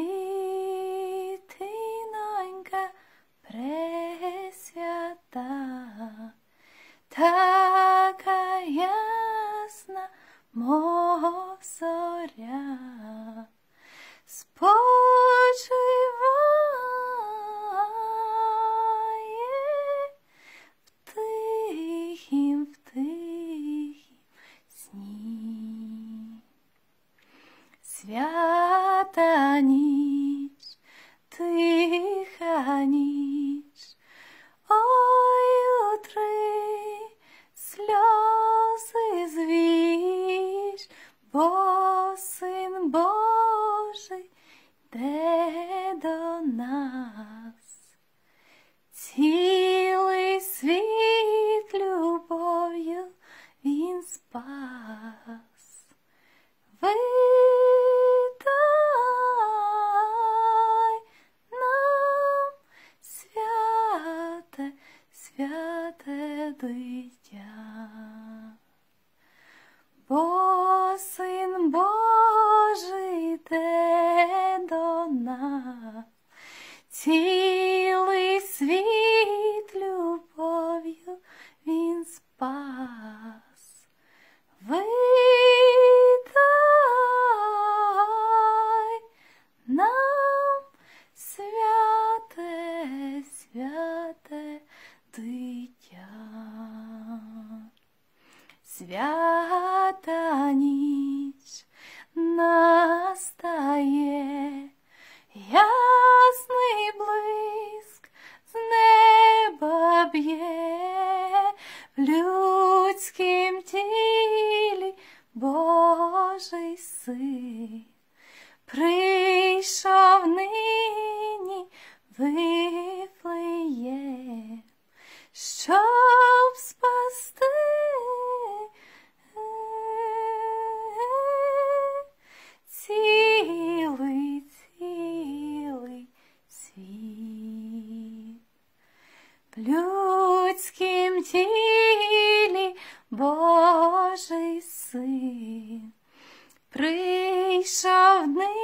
дитинонька пресвята, така ясна, мов зоря, спочиває в тихім сні. Свята ніч, тиха ніч, ой, утри сльози звіж, бо Син Божий йде до нас. Цілий світ любов'ю Він спас. Видай нам святе, святе дитя, бо Син Божий йде до нас. Цілий світ любов'ю Він спас. Видай нам святе, святе дитя. Свята ніч настає, ясний блиск з неба б'є, в людськім тілі Божий Син прийшов нині в Вифлеєм, щоб спасти цілий світ. В людськім тілі Божий Син прийшов нині